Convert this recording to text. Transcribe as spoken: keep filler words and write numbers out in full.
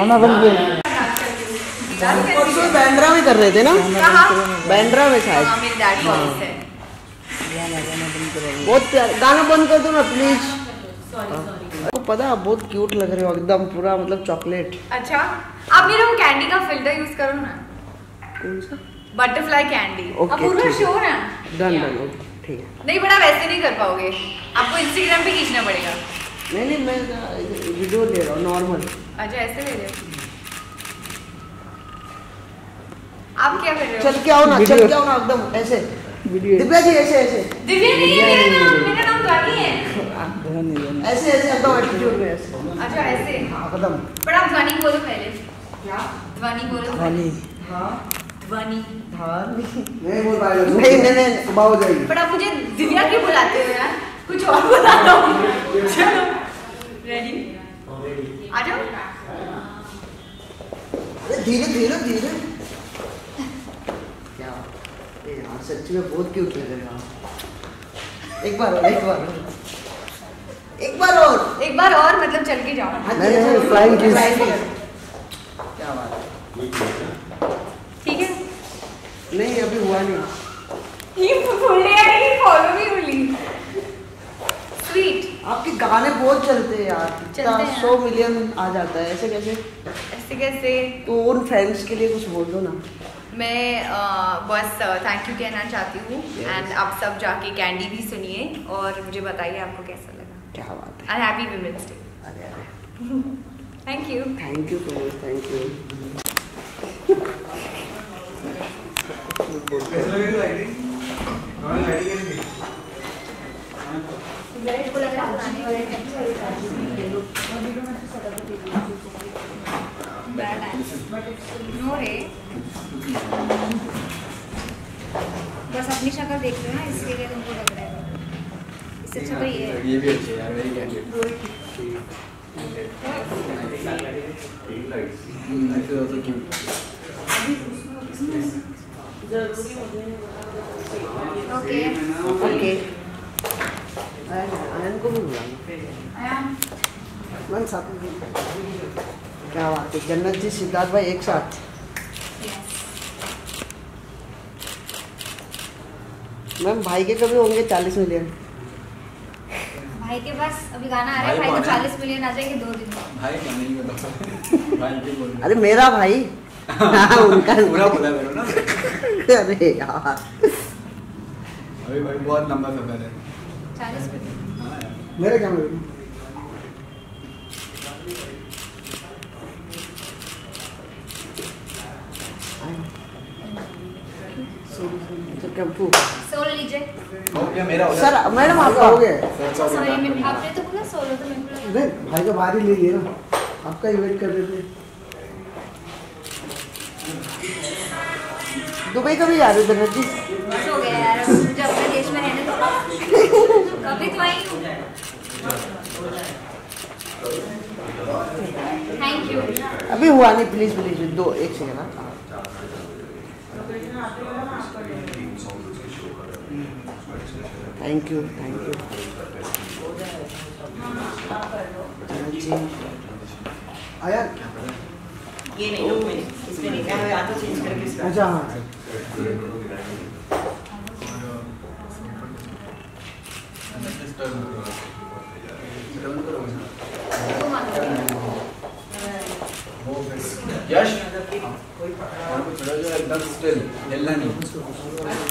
गाना बन गया। परसों बैंड्रा में कर रहे थे ना? बैंड्रा में शायद। बहुत प्यारा गाना बंद कर दो ना प्लीज। आपको पता है बहुत क्यूट लग रहे हो एकदम पूरा मतलब चॉकलेट। अच्छा आप मेरा कैंडी का फिल्टर यूज करो ना। कौन सा? Butterfly candy. अब पूरा शो ना। डन डन ठीक है। नहीं बड़ा वैसे नहीं कर पाओगे, आपको इंस्टाग्राम पे खींचना पड़ेगा। नहीं नहीं मैं वीडियो ले रहा हूँ नॉर्मल। अच्छा ऐसे ले रहे हो आप? क्या कर रहे हो? चल के आओ ना, चल के आओ ना एकदम ऐसे। दिव्या जी ऐसे ऐसे। दिव्या नहीं है मेरा नाम, मेरा नाम ध्वनि है। ऐसे ऐसे एकदम एटीट्यूड में ऐसे। अच्छा ऐसे? हाँ एकदम। पर आप ध्वनि बोलो पहले। क्या ध्वनि बोलो? ध्वनि। हाँ ध्वनि। ध्वनि नहीं बोल पाएगा। नहीं नहीं नहीं सुबह हो जाएगी। पर आप मुझे दिव्या क्यों बुलाते हो यार? कुछ और बता दो। चलो रेडी आ जाओ। धीरे धीरे धीरे। क्या यार सच में बहुत क्यूट लग रहे हो। एक बार और एक बार और एक बार और एक बार और मतलब चल के जाओ। नहीं नहीं फ्लाइंग किस। क्या बात है। ठीक है नहीं अभी हुआ नहीं। ये फुल्ली है ये फॉलो भी हुई। स्वीट आपके गाने बहुत चलते हैं यार। चलते हैं सौ मिलियन आ जाता है ऐसे कैसे? ऐसे कैसे? तो उन फ्रेंड्स के लिए कुछ बोल दो ना। मैं uh, बस थैंक यू कहना चाहती हूँ एंड आप सब जाके कैंडी भी सुनिए और मुझे बताइए आपको कैसा लगा। क्या बात है। And happy women's day. अरे अरे thank you thank you so much thank you. No रे बस अपनी शक्ल देख रहे हो ना इसके लिए तुमको लग रहा है। इससे अच्छा तो ये है। ये भी अच्छी है यार मेरी कैंडी। ओके ओके आयन को भी बुलाना। मन साथ में। क्या बात है जन्नत जी सिद्धार्थ भाई एक साथ। मैम भाई के कभी होंगे चालीस मिलियन। भाई के पास अभी गाना आ रहा है। भाई को चालीस मिलियन आ जाएंगे दो दिन में। भाई का नहीं बता। भाई के बोल। अरे मेरा भाई। हाँ उनका पूरा बोला मेरे ना। अरे यार अभी भाई बहुत लंबा सफर है। चालीस मिलियन मेरे क्या में सोलो लीजिए। हो गया मेरा हो गया। सर मैडम आपका हो गया। सॉरी मैं आपने तो बोला सोलो तो मैं बोला नहीं भाई का बाहर ही ले लिया ना आपका ही वेट कर रहे थे। दुबई कभी जा रहे थे जी? बस हो गया यार जब अपने देश में रहने तो कभी तो आई हूँ। Thank you. अभी हुआ नहीं प्लीज प्लीज दो एक second. Thank you thank you. आया ये नहीं लोग में इसमें नहीं क्या है आता चेंज करके इसका। अच्छा हाँ यश थोड़ा जो एकदम स्टिल हिलना नहीं।